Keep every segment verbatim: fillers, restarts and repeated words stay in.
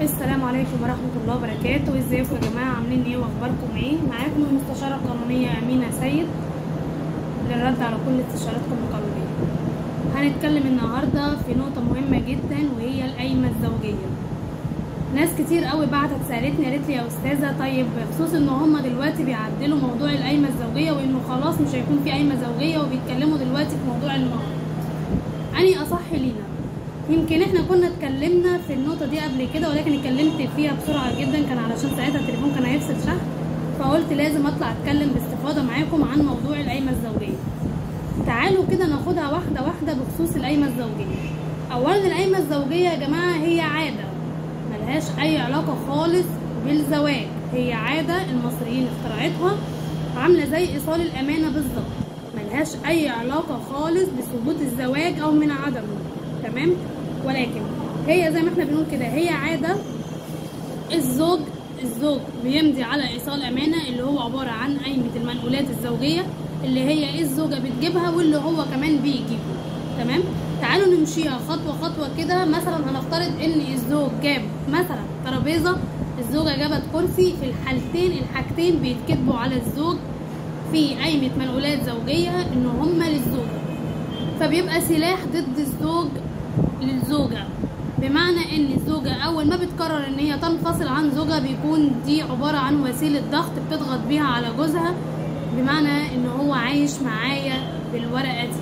السلام عليكم ورحمة الله وبركاته. ازيكم يا جماعة؟ عاملين ايه واخباركم ايه؟ معاكم المستشارة القانونية أمينة سيد للرد على كل استشاراتكم القانونية. هنتكلم النهاردة في نقطة مهمة جدا وهي القايمة الزوجية. ناس كتير قوي بعتت سألتني قالت لي يا أستاذة طيب بخصوص ان هما دلوقتي بيعدلوا موضوع القايمة الزوجية وانه خلاص مش هيكون في قايمة زوجية وبيتكلموا دلوقتي في موضوع المهر، أني أصح لينا. يمكن احنا كنا اتكلمنا في النقطة دي قبل كده ولكن اتكلمت فيها بسرعة جدا، كان علشان ساعتها التليفون كان هيفصل شهر، فقلت لازم اطلع اتكلم باستفاضة معاكم عن موضوع القايمة الزوجية. تعالوا كده ناخدها واحدة واحدة بخصوص القايمة الزوجية. اولا القايمة الزوجية يا جماعة هي عادة ملهاش اي علاقة خالص بالزواج، هي عادة المصريين اخترعتها، عاملة زي ايصال الامانة بالظبط، ملهاش اي علاقة خالص بثبوت الزواج او من عدمه، تمام؟ ولكن هي زي ما احنا بنقول كده هي عادة. الزوج الزوج بيمضي على ايصال امانة اللي هو عبارة عن قايمة المنقولات الزوجية اللي هي الزوجة بتجيبها واللي هو كمان بيجيبه، تمام؟ تعالوا نمشيها خطوة خطوة كده. مثلا هنفترض ان الزوج جاب مثلا ترابيزة، الزوجة جابت كرسي، في الحالتين الحاجتين بيتكتبوا على الزوج في قايمة منقولات زوجية ان هما للزوجة، فبيبقى سلاح ضد الزوج للزوجة، بمعنى ان الزوجة اول ما بتقرر ان هي تنفصل عن زوجها بيكون دي عبارة عن وسيلة ضغط بتضغط بيها على جوزها، بمعنى ان هو عايش معايا بالورقة دي.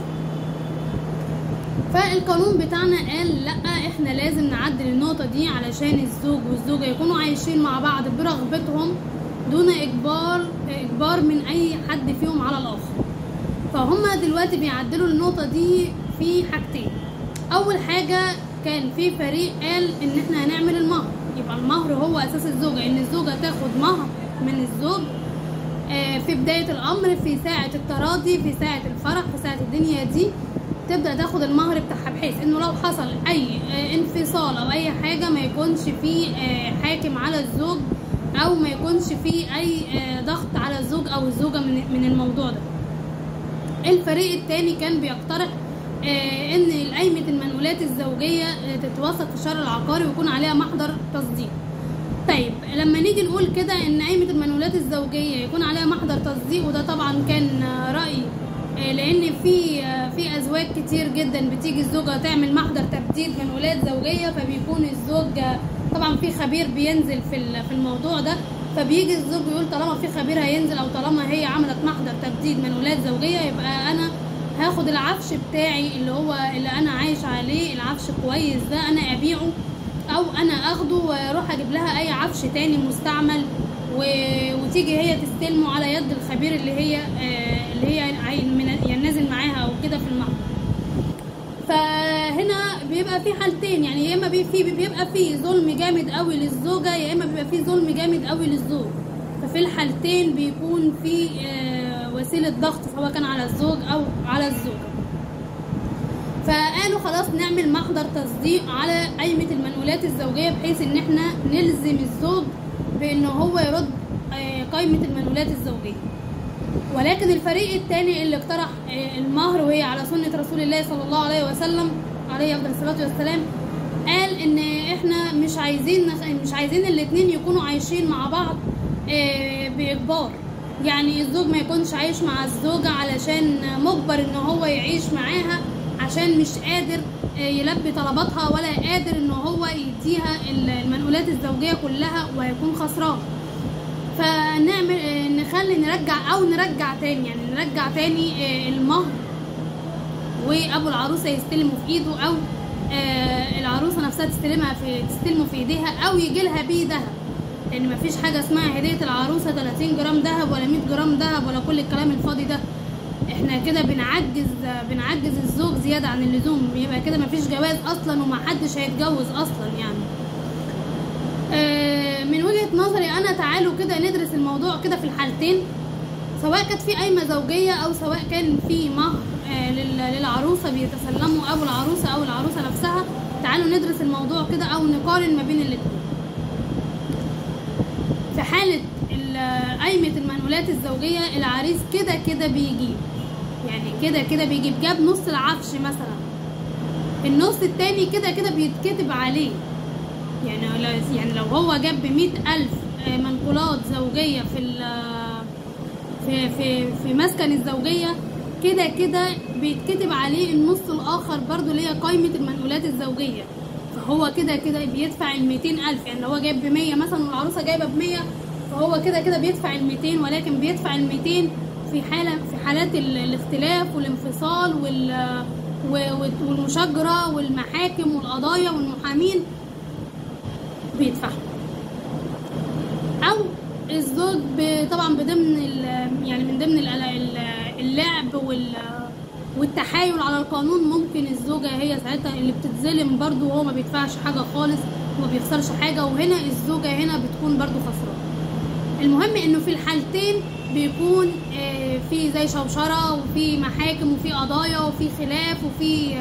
فالقانون بتاعنا قال لا، احنا لازم نعدل النقطة دي علشان الزوج والزوجة يكونوا عايشين مع بعض برغبتهم دون اجبار اجبار من اي حد فيهم على الاخر. فهم دلوقتي بيعدلوا النقطة دي في حاجتين. اول حاجة كان في فريق قال ان احنا هنعمل المهر، يبقى المهر هو اساس الزوجة، ان الزوجة تاخد مهر من الزوج في بداية الامر، في ساعة التراضي، في ساعة الفرح، في ساعة الدنيا دي تبدأ تاخد المهر بتاعها، بحيث انه لو حصل اي انفصال او اي حاجة ما يكونش في حاكم على الزوج او ما يكونش في اي ضغط على الزوج او الزوجة من الموضوع ده. الفريق التاني كان بيقترح آه ان قايمة المنقولات الزوجية آه تتوثق في الشهر العقاري ويكون عليها محضر تصديق. طيب لما نيجي نقول كده ان قايمة المنقولات الزوجية يكون عليها محضر تصديق، وده طبعا كان آه رأي آه لان في آه في ازواج كتير جدا بتيجي الزوجة تعمل محضر تبديد منقولات زوجية، فبيكون الزوج آه طبعا في خبير بينزل في في الموضوع ده، فبيجي الزوج يقول طالما في خبير هينزل او طالما هي عملت محضر تبديد منقولات زوجية يبقى انا هاخد العفش بتاعي اللي هو اللي انا عايش عليه، العفش كويس ده انا ابيعه او انا اخده واروح اجيب لها اي عفش تاني مستعمل و... وتيجي هي تستلمه على يد الخبير اللي هي آه اللي هي يعني نازل معاها او كده في المحضر. فهنا بيبقى في حالتين، يعني يا اما بيبقى في ظلم جامد قوي للزوجه يا اما بيبقى في ظلم جامد قوي للزوج، ففي الحالتين بيكون في آه وسيله ضغط سواء كان على الزوج او على الزوجه. فقالوا خلاص نعمل محضر تصديق على قايمه المنقولات الزوجيه بحيث ان احنا نلزم الزوج بان هو يرد آه قايمه المنقولات الزوجيه. ولكن الفريق الثاني اللي اقترح المهر وهي على سنة رسول الله صلى الله عليه وسلم عليه افضل الصلاة والسلام قال ان احنا مش عايزين مش عايزين الاتنين يكونوا عايشين مع بعض باجبار، يعني الزوج ما يكونش عايش مع الزوجة علشان مجبر ان هو يعيش معاها عشان مش قادر يلبي طلباتها ولا قادر ان هو يديها المنقولات الزوجية كلها وهيكون خسران. فنعمل نخلي نرجع او نرجع تاني يعني نرجع تاني المهر وابو العروسه يستلمه في ايده او العروسه نفسها تستلمها في تستلمه في ايديها او يجي لها بيه دهب، لان مفيش حاجه اسمها هديه العروسه ثلاثين جرام دهب ولا مية جرام دهب ولا كل الكلام الفاضي ده. احنا كده بنعجز بنعجز الزوج زياده عن اللزوم، يبقى كده مفيش جواز اصلا ومحدش هيتجوز اصلا يعني. من وجهة نظري انا تعالوا كده ندرس الموضوع كده في الحالتين، سواء كانت في قايمة زوجية او سواء كان في مهر للعروسة بيتسلموا ابو العروسة او العروسة نفسها. تعالوا ندرس الموضوع كده او نقارن ما بين الاتنين. في حالة قايمة المنقولات الزوجية العريس كده كده بيجيب، يعني كده كده بيجيب، جاب نص العفش مثلا، النص التاني كده كده بيتكتب عليه، يعني يعني لو هو جاب بمئة ألف منقولات زوجية في في في في مسكن الزوجية، كده كده بيتكتب عليه النص الآخر برضو اللي هي قائمة المنقولات الزوجية، فهو كده كده بيدفع الميتين ألف. يعني لو هو جايب بمية مثلا والعروسة جايبة بمية، فهو كده كده بيدفع الميتين، ولكن بيدفع الميتين في حالة في حالات الاختلاف والانفصال والمشاجرة والمحاكم والقضايا والمحامين بيدفعوا. أو الزوج طبعا بضمن يعني من ضمن اللعب والتحايل على القانون، ممكن الزوجة هي ساعتها اللي بتتظلم برضو وهو ما بيدفعش حاجة خالص وما بيخسرش حاجة، وهنا الزوجة هنا بتكون برضو خسرانة. المهم انه في الحالتين بيكون في زي شوشرة وفي محاكم وفي قضايا وفي خلاف وفي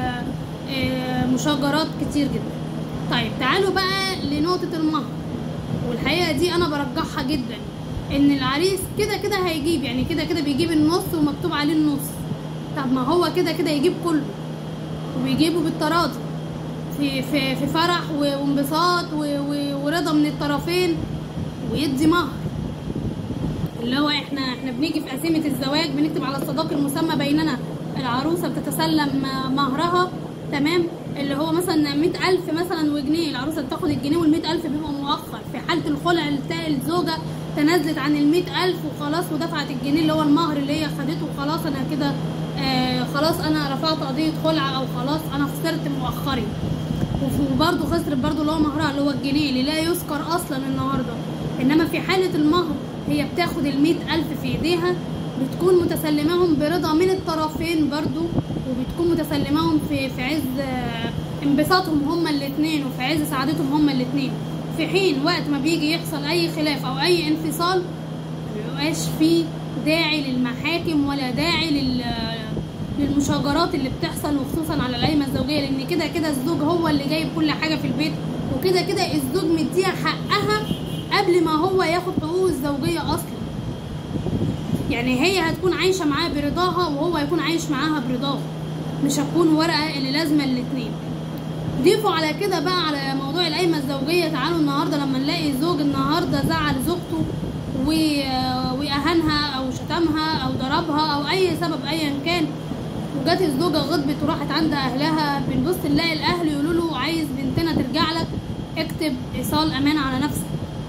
مشاجرات كتير جدا. طيب تعالوا بقى لنقطة المهر، والحقيقة دي انا برجحها جدا، ان العريس كده كده هيجيب، يعني كده كده بيجيب النص ومكتوب عليه النص. طب ما هو كده كده يجيب كله، وبيجيبه بالتراضي في في في فرح وانبساط ورضا من الطرفين، ويدي مهر اللي هو احنا احنا بنيجي في قسيمة الزواج بنكتب على الصداق المسمى بيننا، العروسة بتتسلم مهرها، تمام، اللي هو مثلا مئة ألف مثلا وجنيه، العروسة بتاخد الجنيه والمئة ألف بيبقى مؤخر. في حالة الخلع الزوجة تنازلت عن المئة ألف وخلاص ودفعت الجنيه اللي هو المهر اللي هي خدته، وخلاص انا كده آه خلاص انا رفعت قضية خلع، او خلاص انا خسرت مؤخري. وبرضه خسرت برضه اللي هو مهرها اللي هو الجنيه اللي لا يذكر اصلا النهارده. انما في حالة المهر هي بتاخد المئة ألف في ايديها، بتكون متسلماهم برضا من الطرفين برضو، وبتكون متسلماهم في في عز انبساطهم هما الاتنين وفي عز سعادتهم هما الاتنين. في حين وقت ما بيجي يحصل اي خلاف او اي انفصال مبيبقاش فيه داعي للمحاكم ولا داعي لل للمشاجرات اللي بتحصل، وخصوصا على القايمة الزوجية، لان كده كده الزوج هو اللي جايب كل حاجة في البيت، وكده كده الزوج مديها حقها قبل ما هو ياخد حقوق الزوجية اصلا. يعني هي هتكون عايشة معاه برضاها وهو هيكون عايش معاها برضاه، مش هتكون ورقة اللي لازمة الاتنين. ضيفوا على كده بقى على موضوع القايمة الزوجية، تعالوا النهاردة لما نلاقي زوج النهاردة زعل زوجته وأهانها أو شتمها أو ضربها أو أي سبب أيا كان، وجات الزوجة غضبت وراحت عند أهلها، بنبص نلاقي الأهل يقولوا له عايز بنتنا ترجع لك، اكتب إيصال أمانة على نفسك.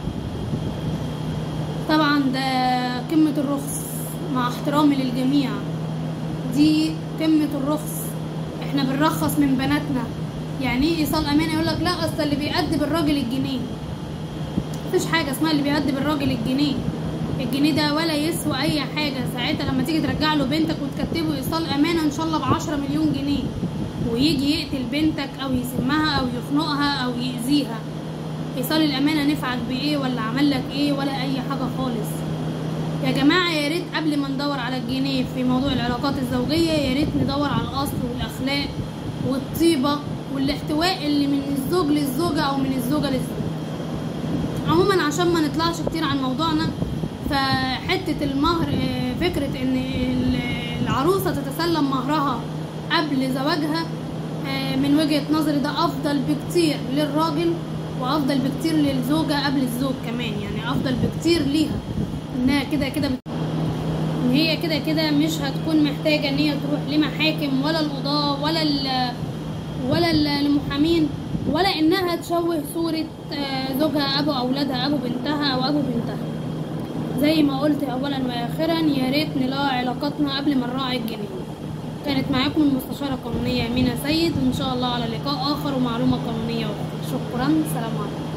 طبعا ده قمة الرخص، مع احترامي للجميع، دي قمة الرخص. احنا بنرخص من بناتنا. يعني ايه ايصال امانه؟ يقول لك لا اصل اللي بيأدب الراجل الجنيه. مفيش حاجه اسمها اللي بيأدب الراجل الجنيه، الجنيه ده ولا يسوى اي حاجه. ساعتها لما تيجي ترجع له بنتك وتكتبه ايصال امانه ان شاء الله بعشرة مليون جنيه، ويجي يقتل بنتك او يسمها او يخنقها او يأذيها، ايصال الامانه نفعك بايه ولا عمل لك ايه ولا اي حاجه خالص. يا جماعه يا ريت قبل ما ندور على الجنيه في موضوع العلاقات الزوجيه، يا ريت ندور على الاصل والاخلاق والطيبه والاحتواء اللي من الزوج للزوجه او من الزوجه للزوج. عموما عشان ما نطلعش كتير عن موضوعنا، فحته المهر فكره ان العروسه تتسلم مهرها قبل زواجها من وجهه نظري ده افضل بكتير للراجل، وافضل بكتير للزوجه قبل الزوج كمان. يعني افضل بكتير ليها انها كده كده بت... ان هي كده كده مش هتكون محتاجه ان هي تروح لمحاكم ولا القضاه ولا ال... ولا المحامين، ولا انها تشوه صوره زوجها ابو اولادها ابو بنتها او ابو بنتها. زي ما قلت اولا واخرا، يا ريت نراعي علاقاتنا قبل ما نراعي الجنيه. كانت معاكم المستشاره القانونيه أمينة سيد، وان شاء الله على لقاء اخر ومعلومه قانونيه اخرى. شكرا، سلام عليكم.